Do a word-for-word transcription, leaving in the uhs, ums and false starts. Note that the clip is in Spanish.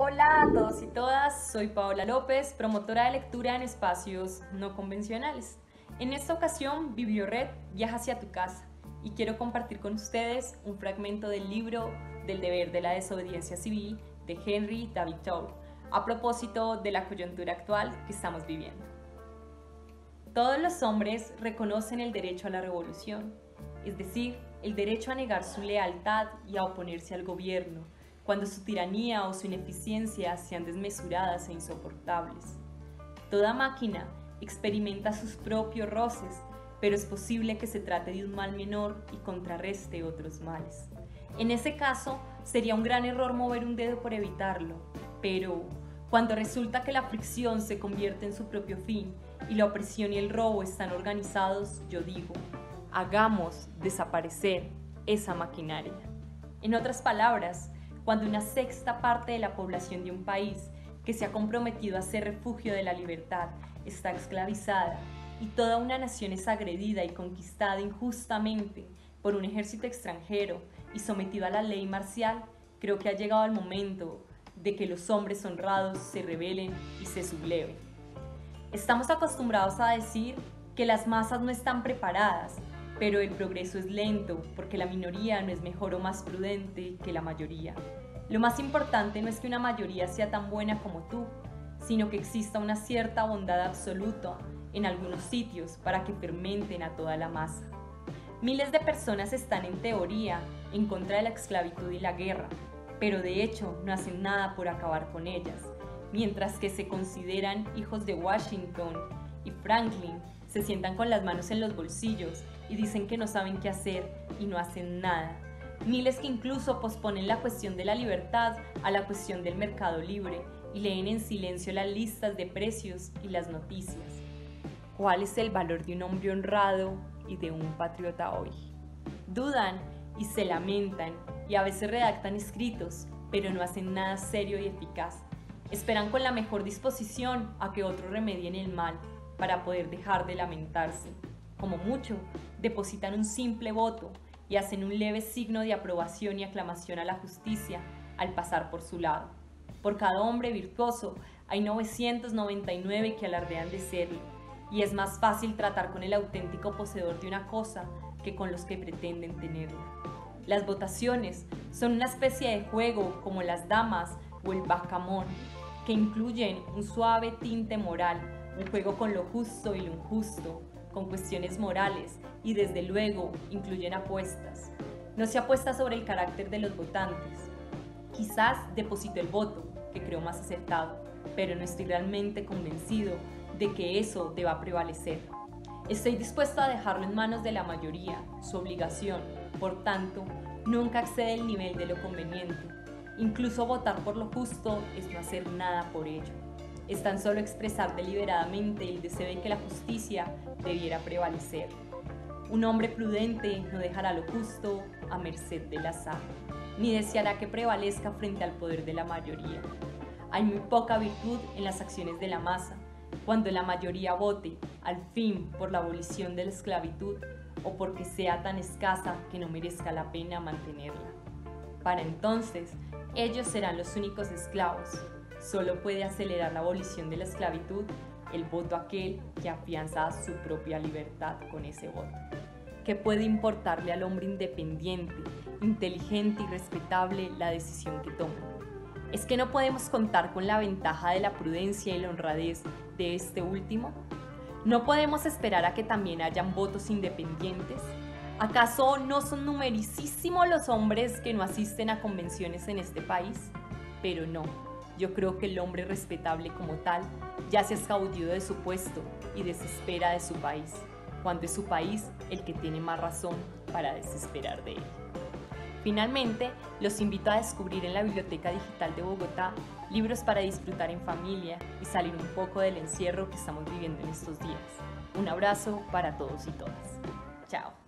Hola a todos y todas, soy Paola López, promotora de lectura en espacios no convencionales. En esta ocasión, Bibliored viaja hacia tu casa y quiero compartir con ustedes un fragmento del libro Del deber de la desobediencia civil de Henry David Thoreau, a propósito de la coyuntura actual que estamos viviendo. Todos los hombres reconocen el derecho a la revolución, es decir, el derecho a negar su lealtad y a oponerse al gobierno, cuando su tiranía o su ineficiencia sean desmesuradas e insoportables. Toda máquina experimenta sus propios roces, pero es posible que se trate de un mal menor y contrarreste otros males. En ese caso, sería un gran error mover un dedo por evitarlo, pero cuando resulta que la fricción se convierte en su propio fin y la opresión y el robo están organizados, yo digo, hagamos desaparecer esa maquinaria. En otras palabras, cuando una sexta parte de la población de un país que se ha comprometido a ser refugio de la libertad está esclavizada y toda una nación es agredida y conquistada injustamente por un ejército extranjero y sometido a la ley marcial, creo que ha llegado el momento de que los hombres honrados se rebelen y se subleven. Estamos acostumbrados a decir que las masas no están preparadas, pero el progreso es lento porque la minoría no es mejor o más prudente que la mayoría. Lo más importante no es que una mayoría sea tan buena como tú, sino que exista una cierta bondad absoluta en algunos sitios para que fermenten a toda la masa. Miles de personas están en teoría en contra de la esclavitud y la guerra, pero de hecho no hacen nada por acabar con ellas, mientras que se consideran hijos de Washington y Franklin, se sientan con las manos en los bolsillos y dicen que no saben qué hacer y no hacen nada. Miles que incluso posponen la cuestión de la libertad a la cuestión del mercado libre y leen en silencio las listas de precios y las noticias. ¿Cuál es el valor de un hombre honrado y de un patriota hoy? Dudan y se lamentan y a veces redactan escritos, pero no hacen nada serio y eficaz. Esperan con la mejor disposición a que otros remedien el mal para poder dejar de lamentarse. Como mucho, depositan un simple voto y hacen un leve signo de aprobación y aclamación a la justicia al pasar por su lado. Por cada hombre virtuoso hay novecientos noventa y nueve que alardean de serlo, y es más fácil tratar con el auténtico poseedor de una cosa que con los que pretenden tenerla. Las votaciones son una especie de juego como las damas o el backgammon, que incluyen un suave tinte moral, un juego con lo justo y lo injusto, con cuestiones morales y desde luego incluyen apuestas. No se apuesta sobre el carácter de los votantes. Quizás deposito el voto, que creo más acertado, pero no estoy realmente convencido de que eso deba prevalecer. Estoy dispuesto a dejarlo en manos de la mayoría, su obligación, por tanto, nunca excede el nivel de lo conveniente. Incluso votar por lo justo es no hacer nada por ello. Es tan solo expresar deliberadamente el deseo de que la justicia debiera prevalecer. Un hombre prudente no dejará lo justo a merced del azar, ni deseará que prevalezca frente al poder de la mayoría. Hay muy poca virtud en las acciones de la masa, cuando la mayoría vote, al fin, por la abolición de la esclavitud o porque sea tan escasa que no merezca la pena mantenerla. Para entonces, ellos serán los únicos esclavos. Solo puede acelerar la abolición de la esclavitud el voto aquel que afianza su propia libertad con ese voto. ¿Qué puede importarle al hombre independiente, inteligente y respetable la decisión que tome? ¿Es que no podemos contar con la ventaja de la prudencia y la honradez de este último? ¿No podemos esperar a que también hayan votos independientes? ¿Acaso no son numericísimos los hombres que no asisten a convenciones en este país? Pero no. Yo creo que el hombre respetable como tal ya se ha escabullado de su puesto y desespera de su país, cuando es su país el que tiene más razón para desesperar de él. Finalmente, los invito a descubrir en la Biblioteca Digital de Bogotá libros para disfrutar en familia y salir un poco del encierro que estamos viviendo en estos días. Un abrazo para todos y todas. Chao.